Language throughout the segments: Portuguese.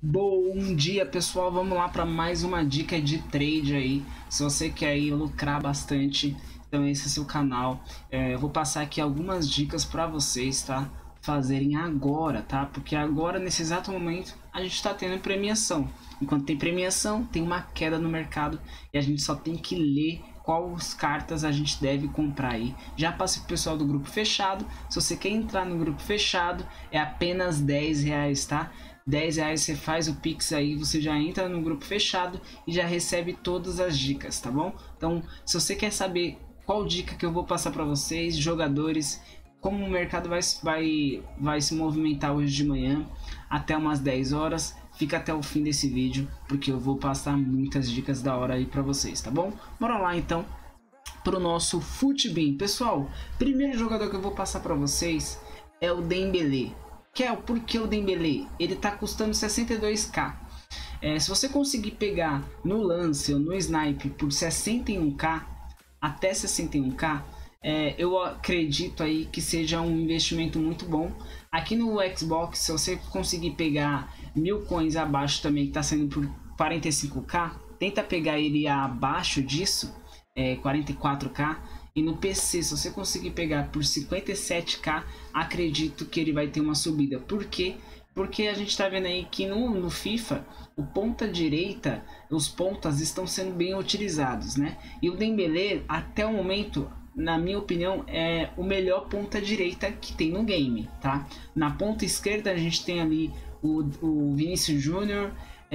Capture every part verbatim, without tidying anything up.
Bom dia, pessoal, vamos lá para mais uma dica de trade aí. Se você quer aí lucrar bastante, então esse é o seu canal. É, eu vou passar aqui algumas dicas para vocês, tá? Fazerem agora, tá? Porque agora, nesse exato momento, a gente está tendo premiação. Enquanto tem premiação, tem uma queda no mercado e a gente só tem que ler quais cartas a gente deve comprar aí. Já passei pro pessoal do grupo fechado. Se você quer entrar no grupo fechado, é apenas dez reais, tá? dez reais você faz o Pix aí, você já entra no grupo fechado e já recebe todas as dicas, tá bom? Então, se você quer saber qual dica que eu vou passar para vocês, jogadores, como o mercado vai, vai, vai se movimentar hoje de manhã até umas dez horas, fica até o fim desse vídeo, porque eu vou passar muitas dicas da hora aí para vocês, tá bom? Bora lá então pro nosso Futbin. Pessoal, primeiro jogador que eu vou passar para vocês é o Dembélé. Que é o porquê o Dembélé? Ele tá custando sessenta e dois k. É, se você conseguir pegar no lance ou no snipe por sessenta e um k, até sessenta e um k, é, eu acredito aí que seja um investimento muito bom. Aqui no Xbox, se você conseguir pegar mil coins abaixo também, que tá saindo por quarenta e cinco k, tenta pegar ele abaixo disso, é, quarenta e quatro k. E no P C, se você conseguir pegar por cinquenta e sete k, acredito que ele vai ter uma subida. Por quê? Porque a gente está vendo aí que no, no FIFA, o ponta direita, os pontas estão sendo bem utilizados, né? E o Dembélé, até o momento, na minha opinião, é o melhor ponta direita que tem no game, tá? Na ponta esquerda a gente tem ali o, o Vinícius Júnior,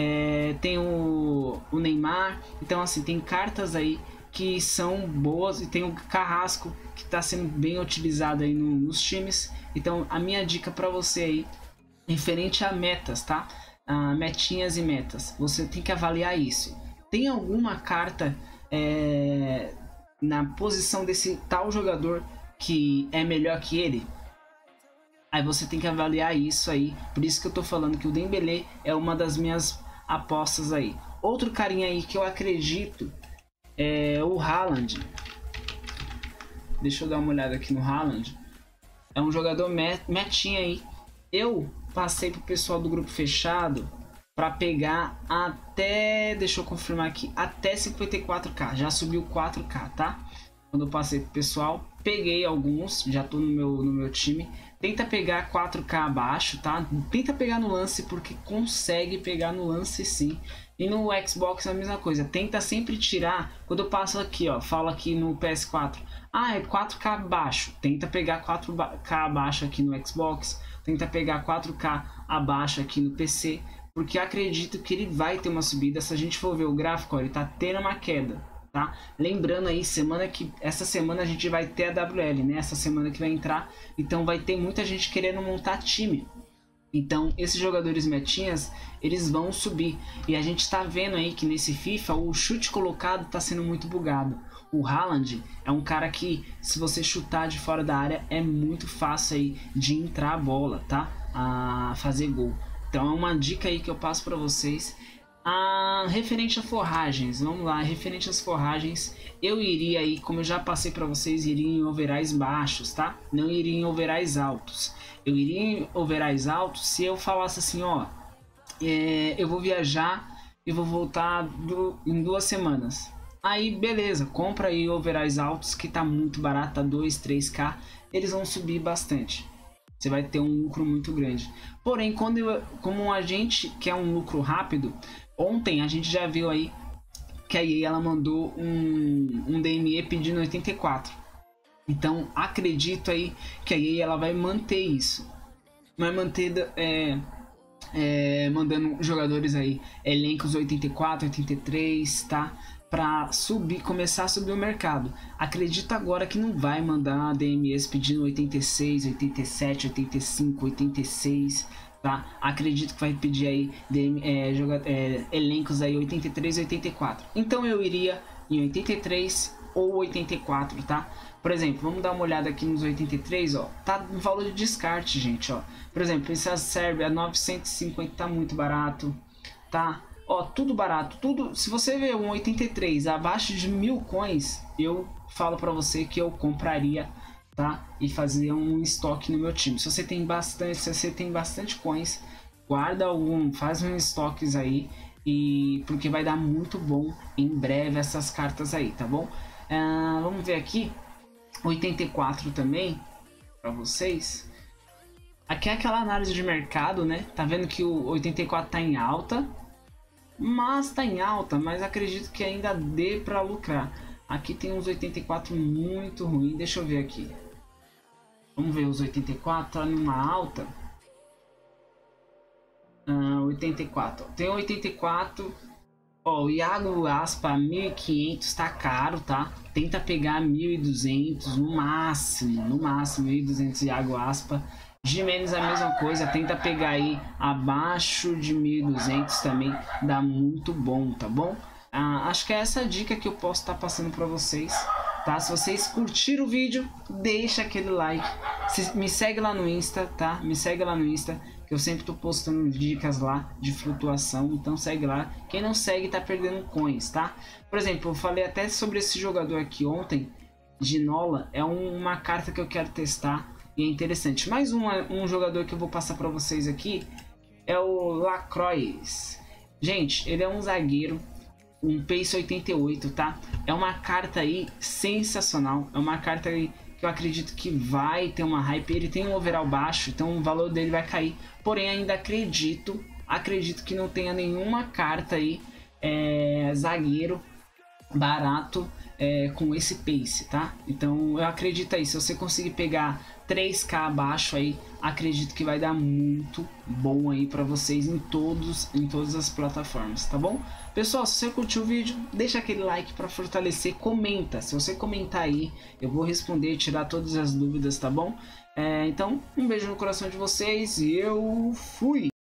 é, tem o, o Neymar. Então assim, tem cartas aí que são boas, e tem o Carrasco que está sendo bem utilizado aí no, nos times. Então a minha dica para você aí, referente a metas, tá? Ah, metinhas e metas, você tem que avaliar isso. Tem alguma carta é, na posição desse tal jogador que é melhor que ele? Aí você tem que avaliar isso aí. Por isso que eu tô falando que o Dembélé é uma das minhas apostas aí. Outro carinha aí que eu acredito é o Haaland. Deixa eu dar uma olhada aqui no Haaland. É um jogador metinha aí. Eu passei pro pessoal do grupo fechado para pegar até, deixa eu confirmar aqui, até cinquenta e quatro k. Já subiu quatro k, tá? Quando eu passei pro pessoal, peguei alguns, já tô no meu, no meu time. Tenta pegar quatro k abaixo, tá? Tenta pegar no lance, porque consegue pegar no lance sim. E no Xbox é a mesma coisa, tenta sempre tirar. Quando eu passo aqui, ó, falo aqui no P S quatro, ah, é quatro k abaixo, tenta pegar quatro k abaixo aqui no Xbox, tenta pegar quatro k abaixo aqui no P C, porque acredito que ele vai ter uma subida. Se a gente for ver o gráfico, ó, ele tá tendo uma queda, tá? Lembrando aí, semana que essa semana a gente vai ter a W L, né? Essa semana que vai entrar, então vai ter muita gente querendo montar time. Então esses jogadores metinhas, eles vão subir. E a gente está vendo aí que nesse FIFA o chute colocado está sendo muito bugado. O Haaland é um cara que, se você chutar de fora da área, é muito fácil aí de entrar a bola, tá? A fazer gol. Então é uma dica aí que eu passo para vocês. Ah, referente a forragens, vamos lá, referente às forragens, eu iria aí, como eu já passei para vocês, iria em overais baixos, tá? Não iria em overais altos. Eu iria em overais altos se eu falasse assim, ó, é, eu vou viajar e vou voltar do, em duas semanas. Aí beleza, compra aí overais altos que tá muito barato, tá dois, três k, eles vão subir bastante. Você vai ter um lucro muito grande. Porém, quando eu, como a gente quer um lucro rápido, ontem a gente já viu aí que a E A ela mandou um, um D M E pedindo oitenta e quatro. Então acredito aí que a E A ela vai manter isso. Vai manter é, é, mandando jogadores aí, elencos oitenta e quatro, oitenta e três, tá? Para subir, começar a subir o mercado. Acredito agora que não vai mandar D M Es pedindo oitenta e seis, oitenta e sete, oitenta e cinco, oitenta e seis, tá? Acredito que vai pedir aí é, joga, é, elencos aí oitenta e três, oitenta e quatro. Então eu iria em oitenta e três ou oitenta e quatro, tá? Por exemplo, vamos dar uma olhada aqui nos oitenta e três, ó. Tá no valor de descarte, gente, ó. Por exemplo, esse serve a novecentos e cinquenta, tá muito barato, tá? Ó, tudo barato, tudo. Se você vê um oitenta e três abaixo de mil coins, eu falo para você que eu compraria, tá? E fazer um estoque no meu time. Se você tem bastante, se você tem bastante coins, guarda algum, faz uns estoques aí, e porque vai dar muito bom em breve essas cartas aí, tá bom? Uh, vamos ver aqui, oitenta e quatro também, para vocês. Aqui é aquela análise de mercado, né? Tá vendo que o oitenta e quatro tá em alta, mas tá em alta, mas acredito que ainda dê para lucrar. Aqui tem uns oitenta e quatro muito ruim, deixa eu ver aqui. Vamos ver os oitenta e quatro, tá numa alta. Uh, oitenta e quatro, tem oitenta e quatro. Ó, o Iago Aspa mil e quinhentos tá caro, tá? Tenta pegar mil e duzentos no máximo, no máximo mil e duzentos Iago Aspa. Gimenez a mesma coisa, tenta pegar aí abaixo de mil e duzentos também, dá muito bom, tá bom? Ah, acho que é essa dica que eu posso estar tá passando para vocês, tá? Se vocês curtiram o vídeo, deixa aquele like, se, me segue lá no Insta, tá? Me segue lá no Insta, que eu sempre tô postando dicas lá de flutuação, então segue lá. Quem não segue tá perdendo coins, tá? Por exemplo, eu falei até sobre esse jogador aqui ontem, Ginola, é um, uma carta que eu quero testar e é interessante. Mais um, um jogador que eu vou passar para vocês aqui é o Lacroix. Gente, ele é um zagueiro, um pace oitenta e oito, tá? É uma carta aí sensacional, é uma carta aí que eu acredito que vai ter uma hype. Ele tem um overall baixo, então o valor dele vai cair, porém ainda acredito, acredito que não tenha nenhuma carta aí é, zagueiro barato é, com esse pace, tá? Então eu acredito aí, se você conseguir pegar três K abaixo aí, acredito que vai dar muito bom aí para vocês em todos, em todas as plataformas, tá bom? Pessoal, se você curtiu o vídeo, deixa aquele like para fortalecer, comenta, se você comentar aí, eu vou responder, tirar todas as dúvidas, tá bom? É, então, um beijo no coração de vocês e eu fui!